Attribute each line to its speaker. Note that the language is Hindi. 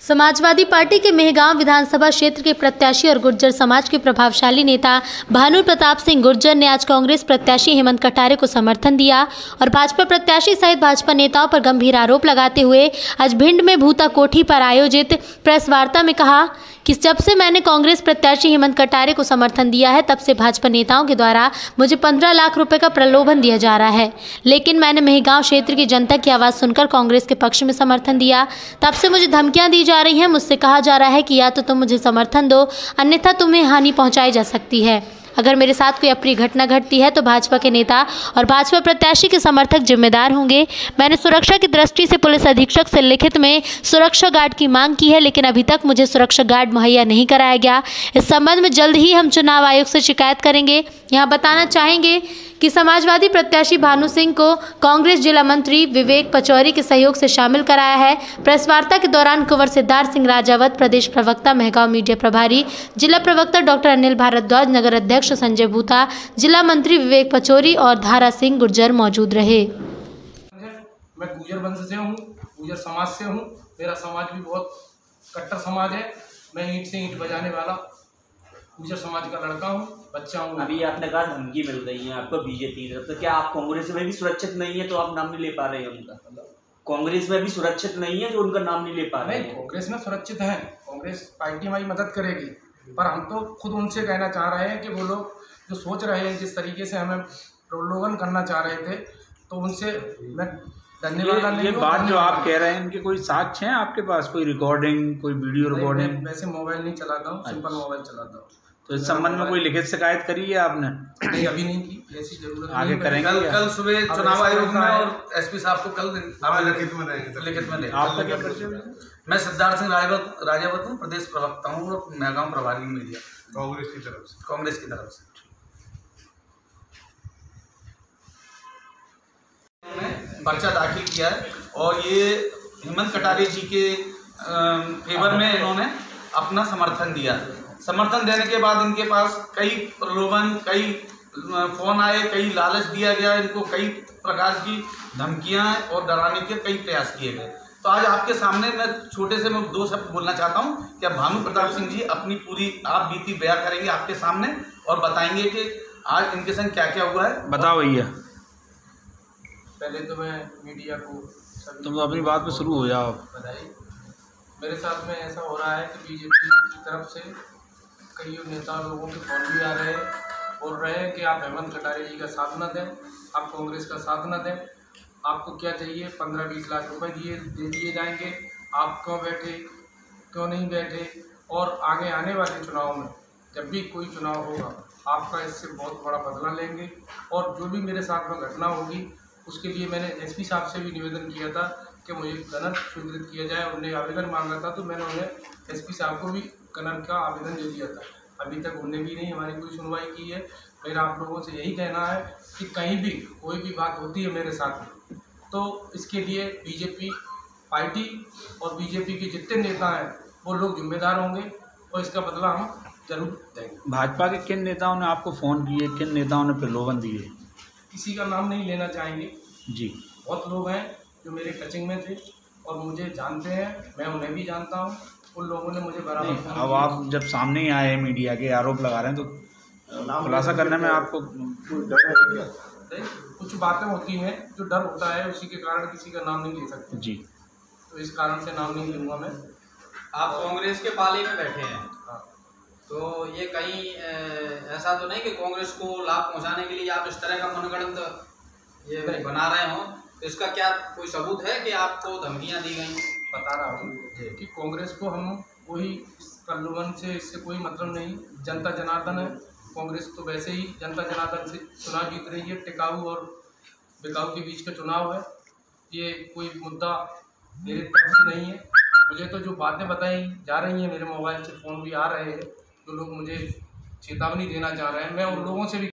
Speaker 1: समाजवादी पार्टी के मेहगांव विधानसभा क्षेत्र के प्रत्याशी और गुर्जर समाज के प्रभावशाली नेता भानु प्रताप सिंह गुर्जर ने आज कांग्रेस प्रत्याशी हेमंत कटारे को समर्थन दिया और भाजपा प्रत्याशी सहित भाजपा नेताओं पर गंभीर आरोप लगाते हुए आज भिंड में भूता कोठी पर आयोजित प्रेस वार्ता में कहा कि जब से मैंने कांग्रेस प्रत्याशी हेमंत कटारे को समर्थन दिया है तब से भाजपा नेताओं के द्वारा मुझे 15 लाख रुपए का प्रलोभन दिया जा रहा है, लेकिन मैंने मेहगांव क्षेत्र की जनता की आवाज़ सुनकर कांग्रेस के पक्ष में समर्थन दिया। तब से मुझे धमकियां दी जा रही हैं। मुझसे कहा जा रहा है कि या तो तुम मुझे समर्थन दो, अन्यथा तुम्हें हानि पहुंचाई जा सकती है। अगर मेरे साथ कोई अप्रिय घटना घटती है तो भाजपा के नेता और भाजपा प्रत्याशी के समर्थक जिम्मेदार होंगे। मैंने सुरक्षा की दृष्टि से पुलिस अधीक्षक से लिखित में सुरक्षा गार्ड की मांग की है, लेकिन अभी तक मुझे सुरक्षा गार्ड मुहैया नहीं कराया गया। इस संबंध में जल्द ही हम चुनाव आयोग से शिकायत करेंगे। यहाँ बताना चाहेंगे कि समाजवादी प्रत्याशी भानु सिंह को कांग्रेस जिला मंत्री विवेक पचौरी के सहयोग से शामिल कराया है। प्रेस वार्ता के दौरान कुंवर सिद्धार्थ सिंह राजावत, प्रदेश प्रवक्ता मेहगांव मीडिया प्रभारी, जिला प्रवक्ता डॉक्टर अनिल भारद्वाज, नगर अध्यक्ष संजय भूता, जिला मंत्री विवेक पचौरी और धारा सिंह गुर्जर मौजूद रहे।
Speaker 2: मैं गुर्जर वंश से हूँ, गुर्जर समाज से हूँ। मेरा समाज भी बहुत कट्टर समाज है। मैं ईंट से ईंट बजाने वाला गुर्जर समाज का लड़का हूँ, बच्चा हूँ।
Speaker 3: अभी आपने कहा धमकी मिल रही है आपको बीजेपी की तरफ, तो क्या आप कांग्रेस में भी सुरक्षित नहीं है तो आप नाम नहीं ले पा रहे हैं उनका? कांग्रेस में भी सुरक्षित नहीं है जो उनका नाम नहीं ले पा रहे हैं?
Speaker 2: कांग्रेस में सुरक्षित हैं, कांग्रेस पार्टी हमारी मदद करेगी, पर हम तो खुद उनसे कहना चाह रहे हैं कि वो लोग जो सोच रहे हैं, जिस तरीके से हमें प्रलोभन करना चाह रहे थे, तो उनसे मैं धन्यवाद।
Speaker 4: ये बात जो आप कह रहे हैं, इनके कोई साक्ष्य हैं आपके पास? कोई रिकॉर्डिंग, कोई वीडियो रिकॉर्डिंग?
Speaker 2: वैसे मोबाइल नहीं चलाता हूँ, सिंपल मोबाइल चलाता हूँ।
Speaker 4: तो इस संबंध में कोई लिखित शिकायत करी है आपने?
Speaker 2: नहीं, अभी नहीं की, ऐसी जरूरत
Speaker 4: आगे करेंगे।
Speaker 5: कल सुबह चुनाव आयोग में और एसपी साहब को कल लिखित में देंगे।
Speaker 4: आपका क्या परिचय?
Speaker 5: मैं सिद्धार्थ सिंह राजावत हूँ, प्रदेश प्रवक्ता हूँ और मेहगांव प्रभारी मीडिया कांग्रेस की तरफ से। पर्चा दाखिल किया है और ये हेमंत कटारे जी के फेवर में इन्होंने अपना समर्थन दिया। समर्थन देने के बाद इनके पास कई प्रलोभन, कई फोन आए, कई लालच दिया गया, इनको कई प्रकार की धमकियां और डराने के कई प्रयास किए गए। तो आज आपके सामने मैं छोटे से मैं 2 शब्द बोलना चाहता हूं कि भानु प्रताप सिंह जी अपनी पूरी आप बीती बयां करेंगे आपके सामने और बताएंगे कि आज इनके संग क्या क्या हुआ है।
Speaker 4: बताओ भैया।
Speaker 2: पहले तो मैं मीडिया को
Speaker 4: तुम अपनी बात पे शुरू हो जाओ।
Speaker 2: बधाई। मेरे साथ में ऐसा हो रहा है कि बीजेपी की तरफ से कई नेता लोगों के फोन भी आ रहे हैं, बोल रहे हैं कि आप हेमंत कटारे जी का साथ न दें, आप कांग्रेस का साथ न दें। आपको क्या चाहिए? 15-20 लाख रुपए दे दिए जाएंगे। आप क्यों बैठे, क्यों नहीं बैठे? और आगे आने वाले चुनाव में जब भी कोई चुनाव होगा, आपका इससे बहुत बड़ा बदला लेंगे। और जो भी मेरे साथ में घटना होगी उसके लिए मैंने एसपी साहब से भी निवेदन किया था कि मुझे कनर स्वीकृत किया जाए। उन्हें आवेदन मांगा था तो मैंने उन्हें एसपी साहब को भी कनर का आवेदन दे दिया था। अभी तक उन्होंने भी नहीं हमारी कोई सुनवाई की है। मेरा आप लोगों से यही कहना है कि कहीं भी कोई भी बात होती है मेरे साथ में, तो इसके लिए बीजेपी पार्टी और बीजेपी के जितने नेता हैं वो लोग जिम्मेदार होंगे और इसका बदला हम जरूर देंगे।
Speaker 4: भाजपा के किन नेताओं ने आपको फ़ोन किए, किन नेताओं ने प्रलोभन दिए?
Speaker 2: किसी का नाम नहीं लेना चाहेंगे
Speaker 4: जी।
Speaker 2: बहुत लोग हैं जो मेरे टचिंग में थे और मुझे जानते हैं, मैं उन्हें भी जानता हूं। उन लोगों ने मुझे बराबर।
Speaker 4: अब आप जब सामने ही आए मीडिया के आरोप लगा रहे हैं तो खुलासा करने में आपको
Speaker 2: कुछ बातें होती हैं जो डर होता है, उसी के कारण किसी का नाम नहीं ले सकते
Speaker 4: जी।
Speaker 2: तो इस कारण से नाम नहीं लूँगा मैं।
Speaker 6: आप कांग्रेस के पाले में बैठे हैं,
Speaker 2: हाँ।
Speaker 6: तो ये कहीं ऐसा तो नहीं कि कांग्रेस को लाभ पहुंचाने के लिए आप इस तरह का मनगढ़ंत ये बना रहे हो? तो इसका क्या कोई सबूत है कि आपको धमकियां दी गई?
Speaker 2: बता रहा हूँ कि कांग्रेस को हम वही प्रलोभन से, इससे कोई मतलब नहीं। जनता जनार्दन है, कांग्रेस तो वैसे ही जनता जनार्दन से चुनाव जीत रही है। टिकाऊ और बिकाऊ के बीच का चुनाव है, ये कोई मुद्दा मेरे तरफ से नहीं है। मुझे तो जो बातें बताई जा रही हैं, मेरे मोबाइल से फ़ोन भी आ रहे हैं, जो लोग मुझे चेतावनी देना चाह रहे हैं, मैं उन लोगों से भी